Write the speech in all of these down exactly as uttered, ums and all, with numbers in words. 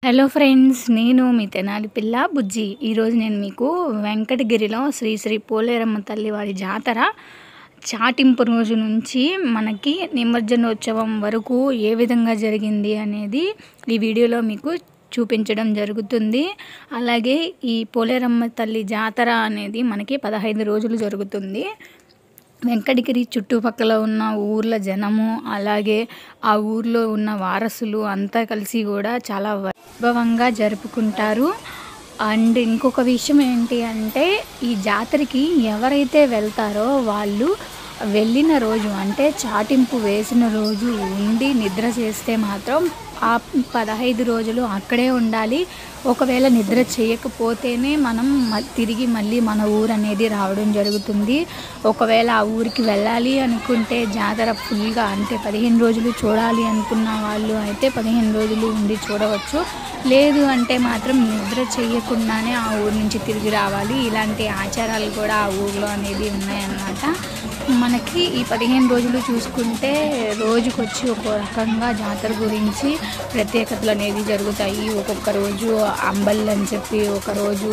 Hello friends, నేను మీ తెనాలి పిల్ల బుజ్జి. ఈరోజు నేను మీకు వెంకటగిరిలో శ్రీ శ్రీ పోలేరమ్మ తల్లి వారి జాతర చాటింపు రోజు నుంచి మనకి నిమజ్జనోత్సవం వరకు ఏ విధంగా జరిగింది అనేది ఈ వీడియోలో మీకు చూపించడం జరుగుతుంది. అలాగే ఈ పోలేరమ్మ తల్లి జాతర అనేది మనకి పదహైదు రోజులు జరుగుతుంది. వెంకటగిరి చుట్టుపక్కల ఉన్న ఊర్ల జనము, అలాగే ఆ ఊర్లో ఉన్న వారసులు అంతా కలిసి కూడా చాలా వైభవంగా జరుపుకుంటారు. అండ్ ఇంకొక విషయం ఏంటి అంటే, ఈ జాతరకి ఎవరైతే వెళ్తారో వాళ్ళు వెళ్ళిన రోజు అంటే చాటింపు వేసిన రోజు ఉండి నిద్ర చేస్తే మాత్రం ఆ పదహైదు రోజులు అక్కడే ఉండాలి. ఒకవేళ నిద్ర చేయకపోతేనే మనం తిరిగి మళ్ళీ మన ఊరు అనేది రావడం జరుగుతుంది. ఒకవేళ ఆ ఊరికి వెళ్ళాలి అనుకుంటే జాతర ఫుల్గా అంటే పదిహేను రోజులు చూడాలి అనుకున్న వాళ్ళు అయితే పదిహేను రోజులు ఉండి చూడవచ్చు. లేదు అంటే మాత్రం నిద్ర చేయకుండానే ఆ ఊరు నుంచి తిరిగి రావాలి. ఇలాంటి ఆచారాలు కూడా ఆ ఊర్లో అనేది ఉన్నాయన్నమాట. మనకి ఈ పదిహేను రోజులు చూసుకుంటే రోజుకొచ్చి ఒక్కో రకంగా జాతర గురించి ప్రత్యేకతలు అనేది జరుగుతాయి. ఒక్కొక్క రోజు అంబళ్ళు అని చెప్పి, ఒకరోజు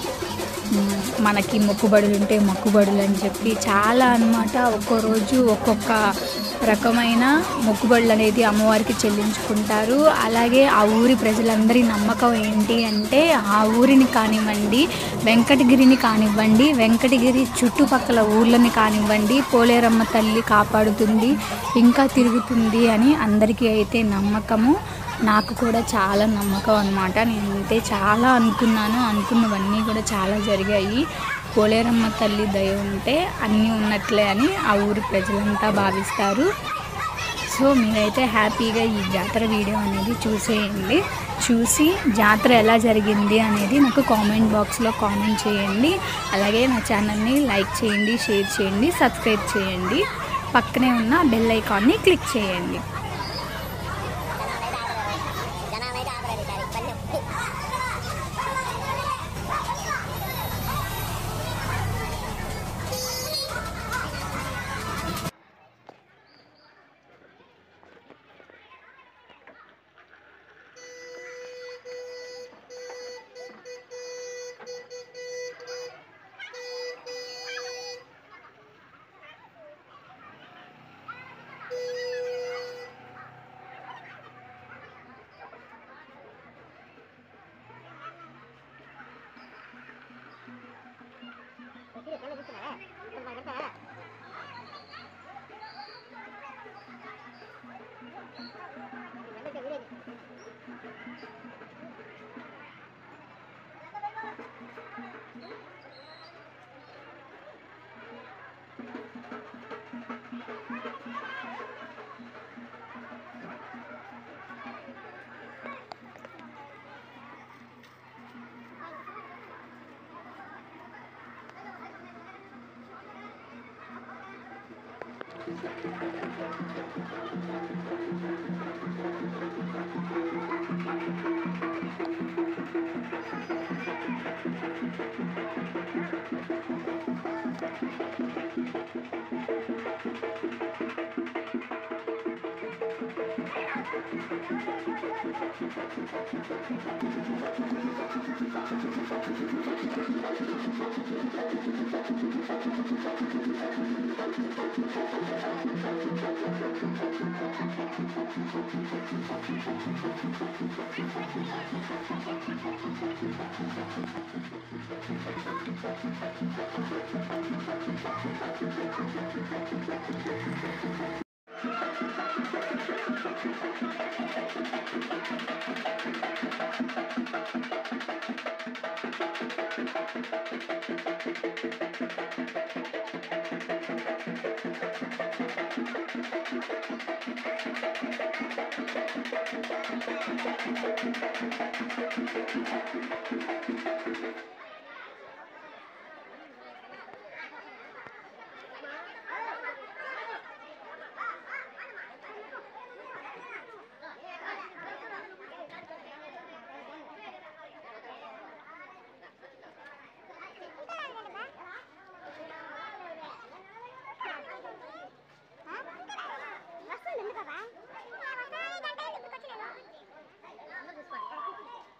మనకి మొక్కుబడులు ఉంటే మొక్కుబడులు అని చెప్పి చాలా అన్నమాట. ఒక్కో రోజు ఒక్కొక్క రకమైన మొక్కుబడులు అనేది అమ్మవారికి చెల్లించుకుంటారు. అలాగే ఆ ఊరి ప్రజలందరి నమ్మకం ఏంటి అంటే, ఆ ఊరిని కానివ్వండి, వెంకటగిరిని కానివ్వండి, వెంకటగిరి చుట్టుపక్కల ఊర్లని కానివ్వండి, పోలేరమ్మ తల్లి కాపాడుతుంది, ఇంకా తిరుగుతుంది అని అందరికీ అయితే నమ్మకము. నాకు కూడా చాలా నమ్మకం అన్నమాట. నేనైతే చాలా అనుకున్నాను, అనుకున్నవన్నీ కూడా చాలా జరిగాయి. పోలేరమ్మ తల్లి దయ ఉంటే అన్నీ ఉన్నట్లే అని ఆ ఊరి ప్రజలంతా భావిస్తారు. సో మీరైతే హ్యాపీగా ఈ జాతర వీడియో అనేది చూసేయండి. చూసి జాతర ఎలా జరిగింది అనేది నాకు కామెంట్ బాక్స్లో కామెంట్ చేయండి. అలాగే నా ఛానల్ని లైక్ చేయండి, షేర్ చేయండి, సబ్స్క్రైబ్ చేయండి. పక్కనే ఉన్న బెల్ ఐకాన్ని క్లిక్ చేయండి. Hah? Wah, ini ganteng, ikut coach ini loh.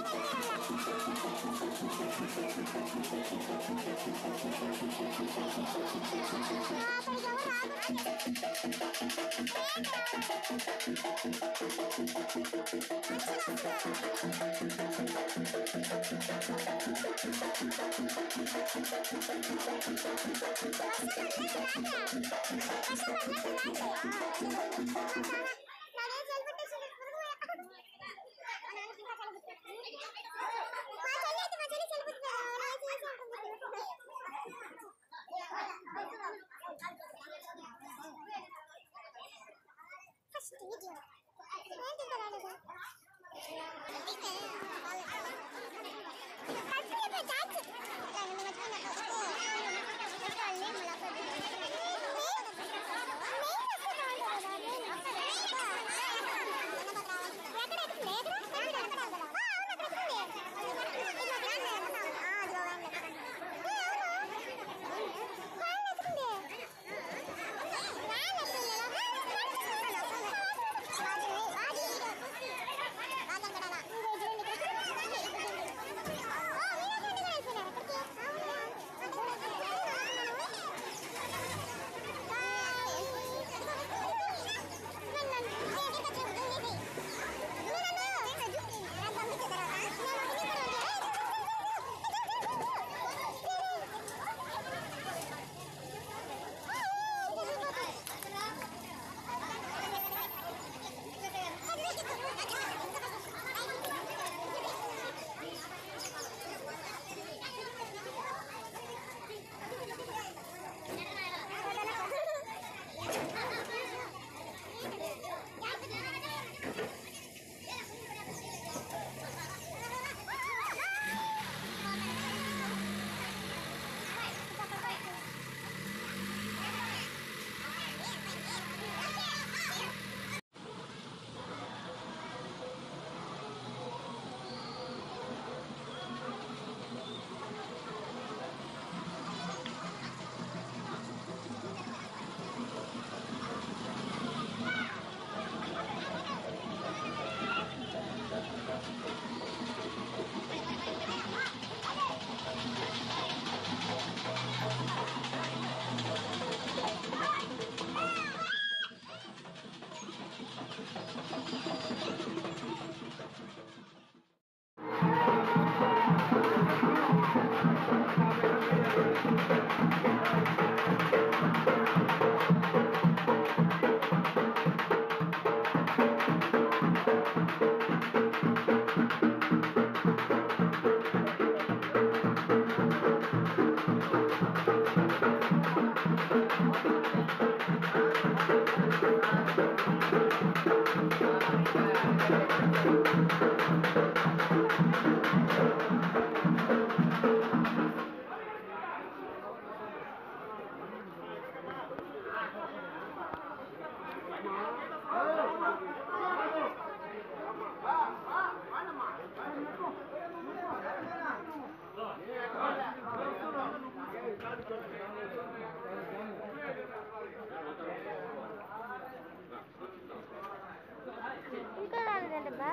ఇంకా రాలేదంటబ్బా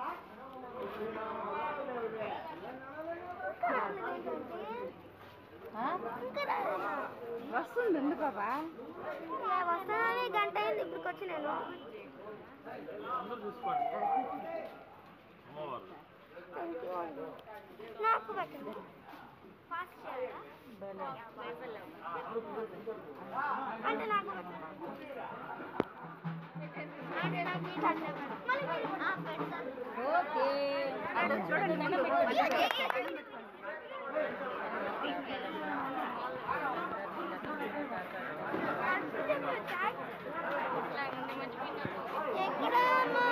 వస్తుంది ఉంది బాబా వస్తానని గంట అయింది ఇప్పటికి వచ్చి నేను నాకు పెట్టండి ఫాస్ట్ చేయాలా అంటే నాకు అంటే నాకు ఈ దండ మళ్ళీ పెడతాను ఓకే చూడండి ఎక్కడమ్మా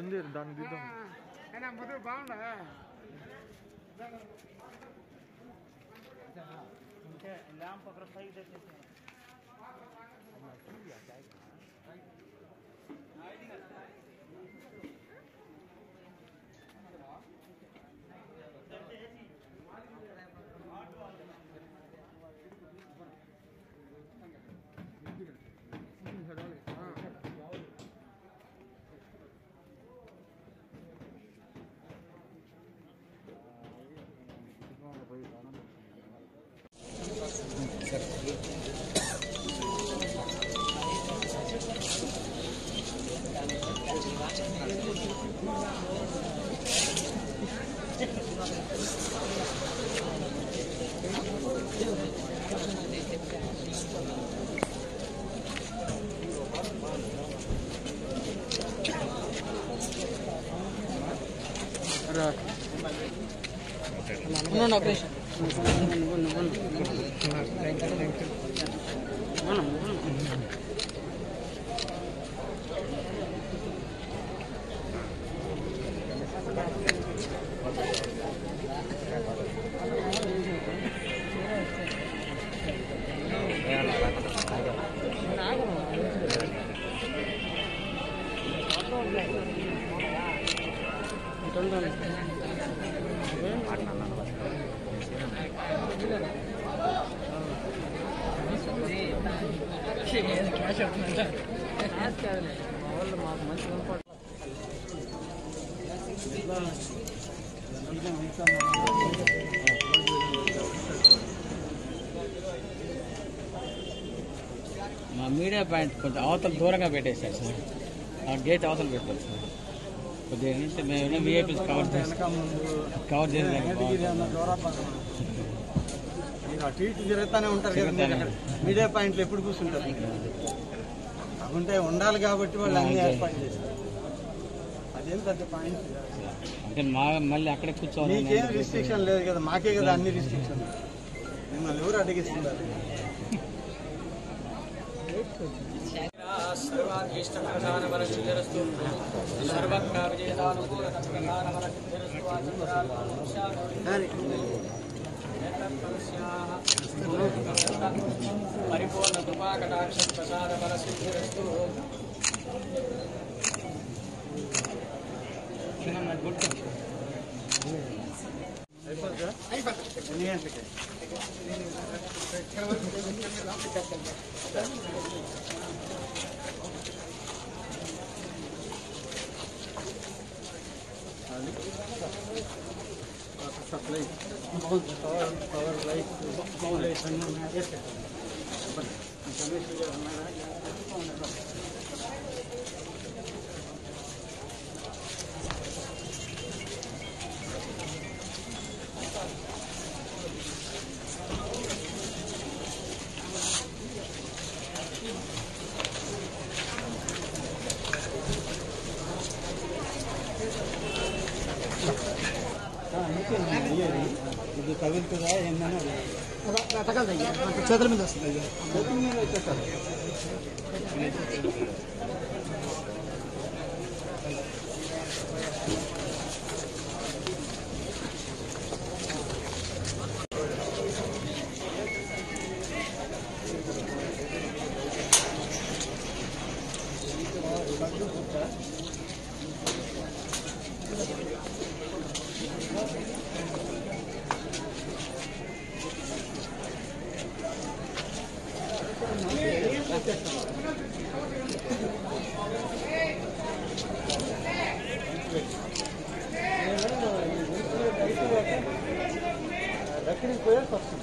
ఉంది దాన్ని దిద్దాం. బాగుందా ల్యాంప్ అక్కడ పైకి తెచ్చేసి మీడియా పాయింట్ కొంచెం అవతల దూరంగా పెట్టేశారు సార్. ఆ గేట్ అవతల పెట్టారు సార్. కొద్దిగా నుంచి మేము విఐపీస్ కవర్ చేసి కవర్ చేసి అటు ఇటు తిరుగుతూనే ఉంటారు కదా మీడియా పాయింట్లు ఎప్పుడు కూర్చుంటారు. ఉంటే ఉండాలి కాబట్టి వాళ్ళు అన్ని ఏర్పాటు చేస్తారు. అదేం పెద్ద పాయింట్ అంటే మా మళ్ళీ అక్కడే కూర్చోవాలి. మీకేం రిస్ట్రిక్షన్ లేదు కదా, మాకే కదా అన్ని రిస్ట్రిక్షన్. మిమ్మల్ని ఎవరు అడిగిస్తున్నారు? పరిపూర్ణ కృపాకటాక్ష ప్రసాద బల సిద్ధిరస్తు. అయిపోతుందా? ఎన్ని గంటలకి? సప్లై పవర్ లైట్ ఇది తగులుతుందా ఏందని చేతుల మీద వస్తుంది. చేతుల మీద వచ్చేస్తారు. దక్షిణకి పోయాల్సి వస్తుంది.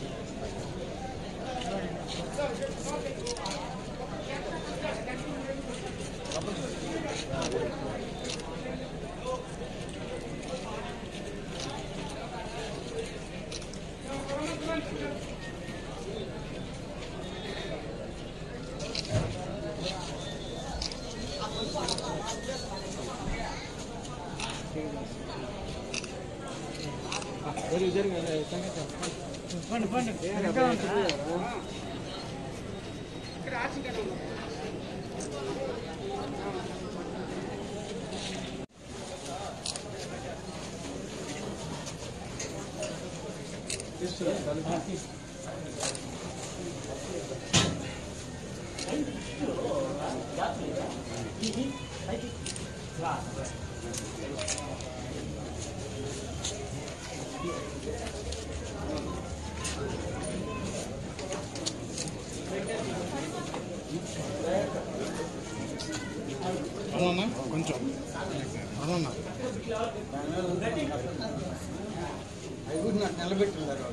పండి పండి ఇక్కడ అవునా కొంచెం అవునా ఐదు నాకు నిలబెట్టున్నారు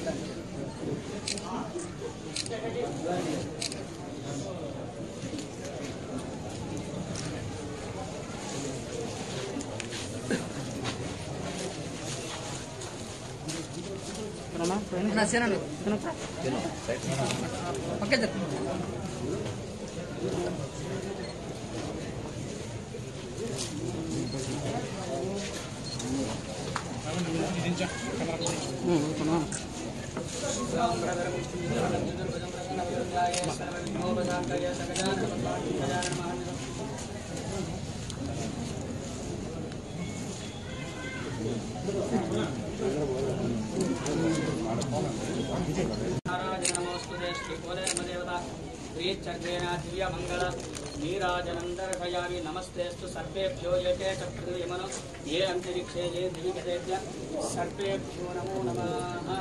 नीराजनंदर्शयामि नमस्तेस्तु सर्वेभ्यो येते चक्रयमनो ये अंतरिक्षे ये दिविगतेभ्य सर्वेभ्यो नमो नमः।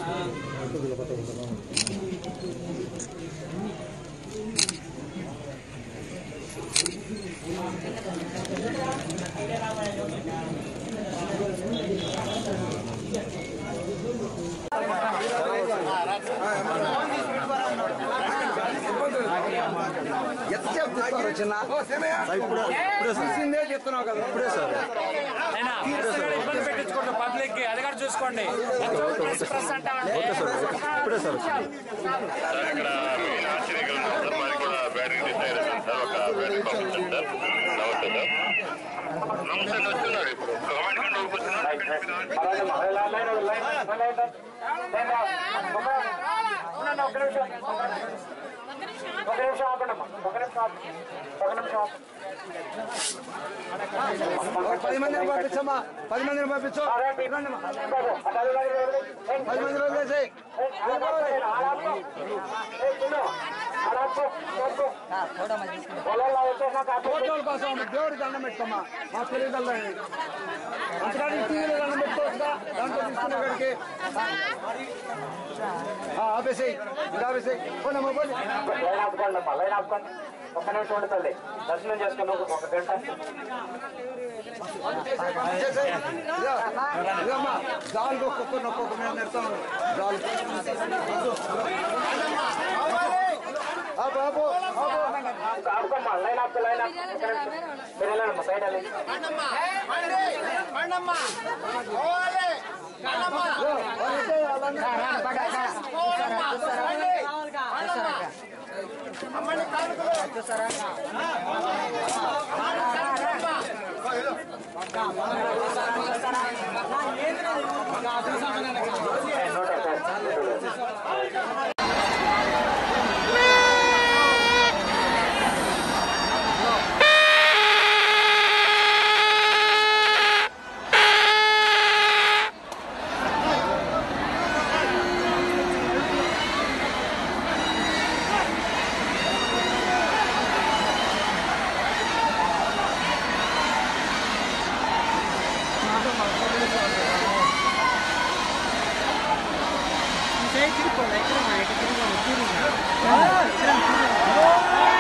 పబ్లిక్ కి అది కూడా చూసుకోండి. ఇప్పుడే సార్ పది మందిని పంపించమ్మా పది మందిని పంపించు పది మంది రోజులేసి ఫోటోల కోసం దేవుడి దండం పెట్టుకోమ్మా మా తెలియదల్లా అంతకాడికి టీవీలో దండం పెట్టుకోవచ్చుగా దాంట్లో తీసుకునే కాడికి ఆపేసేయి ఇది ఆపేసేయి పోనమ్మా పోనీ లైన్ ఆపుకోండి అమ్మా లైన్ ఆపుకోండి ఒక్క నిమిషం ఉండుతుంది దర్శనం చేసుకుని ఒక గంట ఇదమ్మా జాలు ఒక్కొక్క ఒక్కొక్క మేము నెడతాము జాలు ఆపుకోమ్మా లైన్ ఆపుకో లైన్ ఆపు మీరు వెళ్ళండి సైడ్ వెళ్ళండి Saya kira kalau itu mereka kira mau